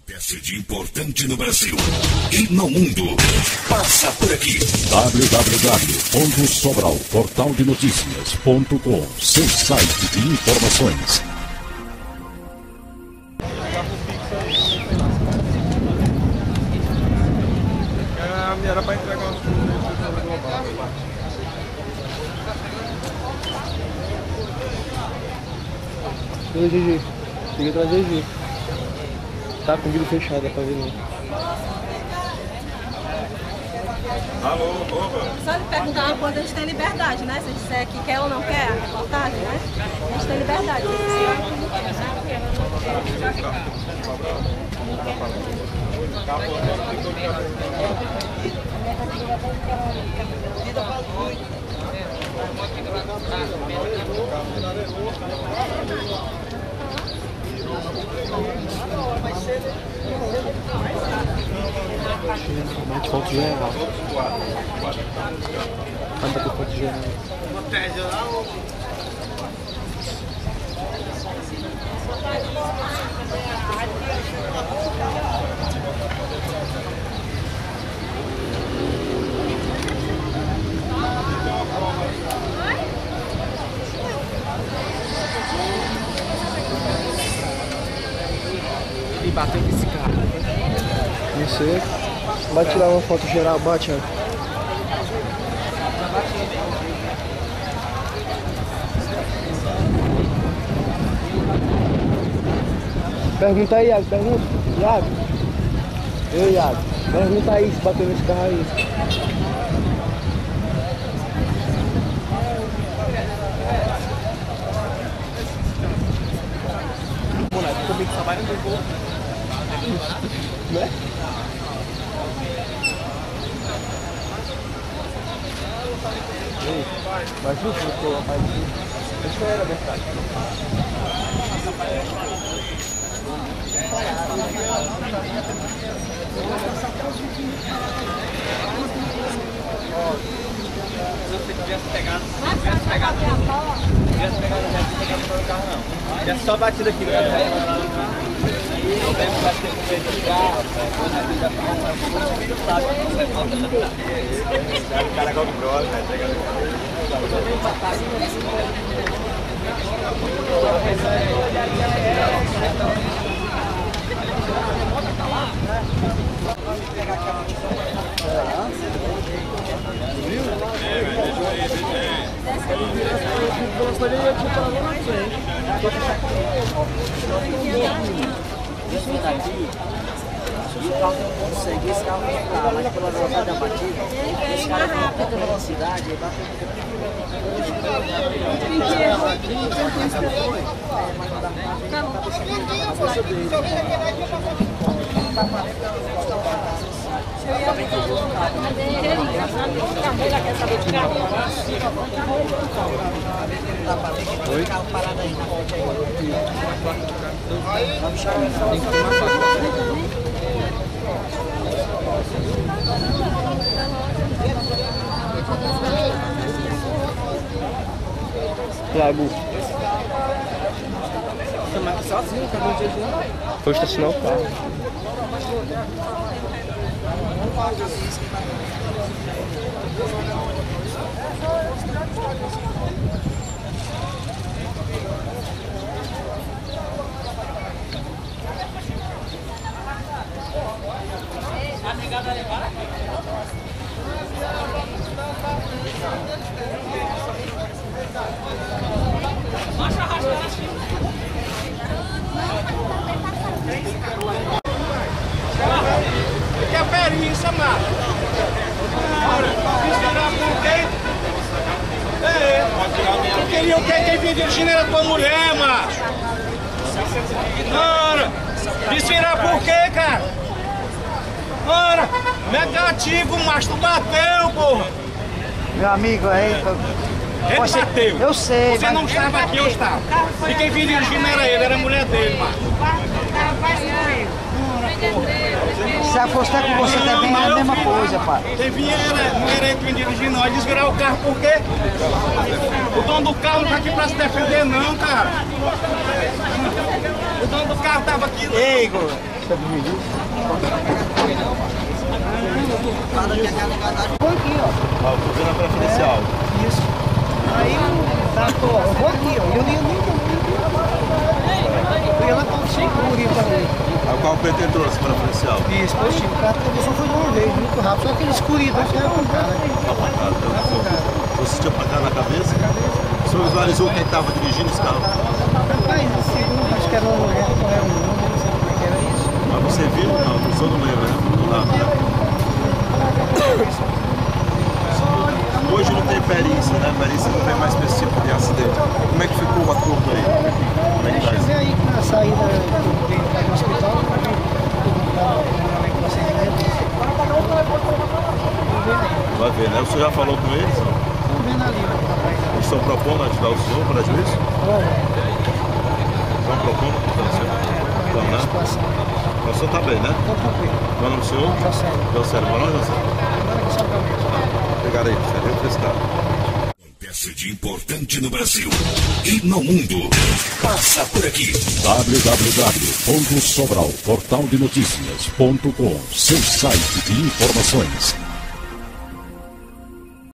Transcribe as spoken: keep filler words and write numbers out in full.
acontece de importante no Brasil e no mundo. Passa por aqui. w w w ponto sobral portal de notícias ponto com, seu site de informações. Era para entregar umas coisas global. Oi, Gigi. Cheguei atrás de Gigi. Tá com o vidro fechado, dá pra ver não. Alô, opa. Só lhe perguntar uma coisa, a gente tem liberdade, né? Se disser que quer ou não quer a reportagem, né? A gente tem liberdade. Mete foto geral. Vai bater foto geral. E bateu nesse cara. Não sei. Vai tirar uma foto geral, bate, ó. Pergunta aí, Iago, pergunta. Iago. Ei, Iago. Pergunta aí se bateu nesse carro aí. Moleque, eu também trabalho no gol. Né? Ei, vai junto, vou colocar aqui. Deixa eu era, verdade. Se você tivesse pegado, se tivesse pegado, se tivesse pegado, não tivesse pegado no carro, não. Tivesse só batido aqui, né? Eu lembro que vai ter que ver de carro, o cara come grosso, né? Isso daqui, e o carro não consegue, esse carro não tá, mas pela velocidade da batida, esse carro tem tanta velocidade, ele vai Oi? Tem que tomar faca. Iago. Você tá aqui sozinho, acabou de ir. Foi estacionar o carro. Que é perícia, macho. Esperar por quê? É, eu queria o quê? Quem vinha dirigindo era tua mulher, macho. Ora, desvirar por quê, cara? Ora, negativo, macho, tu bateu, porra. Meu amigo aí, Ele você, bateu. eu sei, Você mas... não estava aqui, eu estava. E quem vinha dirigindo era ele, era a mulher dele, macho. Se fosse até com você também é a mesma coisa, pai. Quem vinha era, não era ele que vinha dirigindo, não. Ele desvirar o carro por quê? O dono do carro não tá aqui pra se defender, não, cara. O dono do carro tava aqui. Ei, Igor, Tá dividido. Vou aqui, ó. Ó, tô vendo a preferencial. Isso. Aí tá, tô, eu vou aqui, ó. Eu nem nem eu ia lá com cinco guria pra mim. A qual P T trouxe preferencial? Isso, positivo. O carro só foi de uma vez, muito rápido. Só aquele escurinho, então você vai apontar, né? Apontado. Você tinha pancada na cabeça? O senhor visualizou quem estava dirigindo esse carro? Rapaz, segundo, acho que era uma mulher, não era um homem, não sei como é que era isso. Mas você viu? Não, o senhor não lembra, né? Não dá, né? Hoje não tem perícia, né? Perícia não tem mais específico de acidente. Como é que ficou o acordo aí? Como é que Deixa eu tá? ver aí que na saída do hospital, pra ver o procedimento. Vai ver, né? O senhor já falou com eles? Estão vendo ali, ó, rapaz. Eles estão propondo ajudar o senhor para juízo? Olha, Estão propondo ajudar o senhor? Então, a né? situação. O senhor está bem, né? Tô tranquilo. Qual é o nome do senhor? José. José, qual é o nome do senhor? Agora que só pra mim. Obrigado aí, José. Eu frescado. Acontece de importante no Brasil e no mundo. Passa por aqui. w w w ponto sobral portal de notícias ponto com, seu site de informações.